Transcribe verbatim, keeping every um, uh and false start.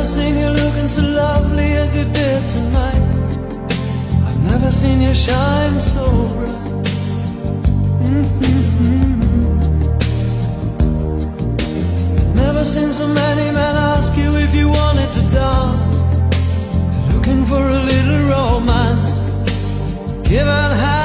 seen you looking so lovely as you did tonight. I've never seen you shine so bright. Mm-hmm. Never seen so many men ask you if you wanted to dance, looking for a little romance, given how